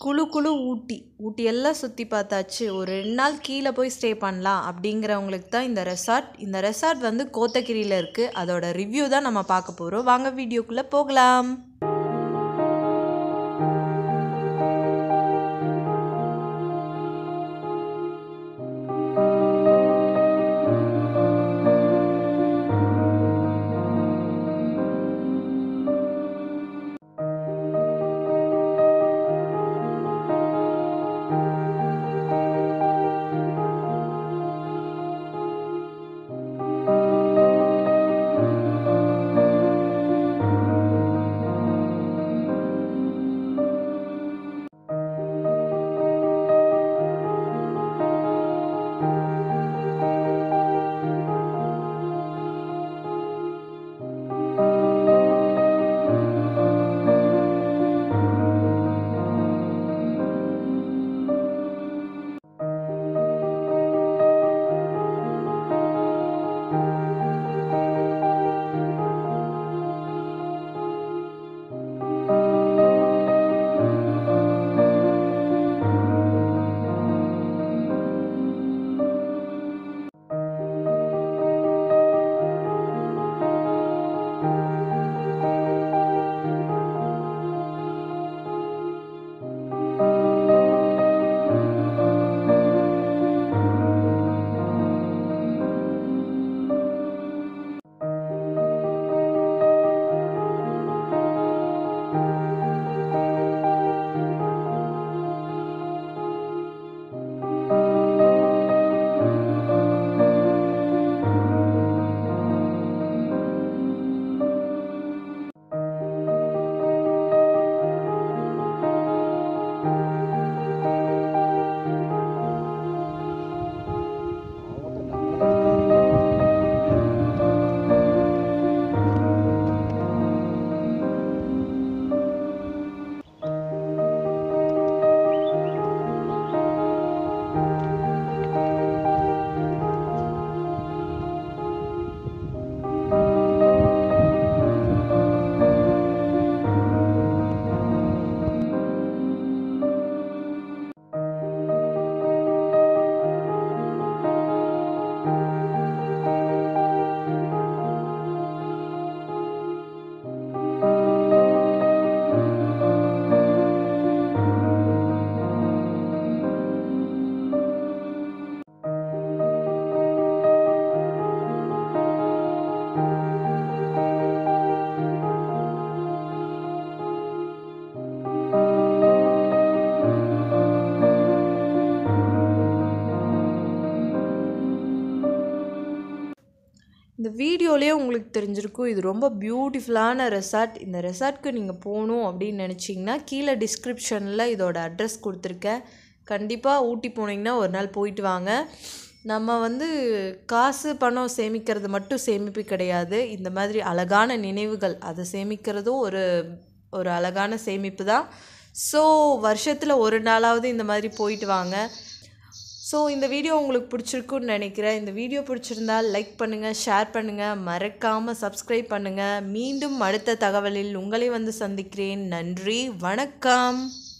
குளு குளு ஊட்டி ஊட்டியெல்லாம் சுற்றி பார்த்தாச்சு. ஒரு 2 நாள் கீழே போய் ஸ்டே பண்ணலாம் அப்படிங்கிறவங்களுக்கு தான் இந்த ரெசார்ட். இந்த ரெசார்ட் வந்து கோத்தகிரியில் இருக்குது. அதோட ரிவ்யூ தான் நம்ம பார்க்க போகிறோம். வாங்க வீடியோக்குள்ளே போகலாம். இந்த வீடியோலேயே உங்களுக்கு தெரிஞ்சிருக்கும், இது ரொம்ப பியூட்டிஃபுல்லான ரெசார்ட். இந்த ரெசார்ட்க்கு நீங்கள் போகணும் அப்படின்னு நினச்சிங்கன்னா கீழே டிஸ்கிரிப்ஷனில் இதோட அட்ரஸ் கொடுத்துருக்கேன். கண்டிப்பாக ஊட்டி போனீங்கன்னா ஒரு நாள் போயிட்டு வாங்க. நம்ம வந்து காசு பணம் சேமிக்கிறது மட்டும் சேமிப்பு கிடையாது. இந்த மாதிரி அழகான நினைவுகள் அதை சேமிக்கிறதும் ஒரு அழகான சேமிப்பு தான். ஸோ வருஷத்தில் ஒரு நாளாவது இந்த மாதிரி போயிட்டு வாங்க. ஸோ இந்த வீடியோ உங்களுக்கு பிடிச்சிருக்குன்னு நினைக்கிறேன். இந்த வீடியோ பிடிச்சிருந்தால் லைக் பண்ணுங்கள், ஷேர் பண்ணுங்கள், மறக்காமல் சப்ஸ்கிரைப் பண்ணுங்கள். மீண்டும் அடுத்த தகவலில் உங்களை வந்து சந்திக்கிறேன். நன்றி, வணக்கம்.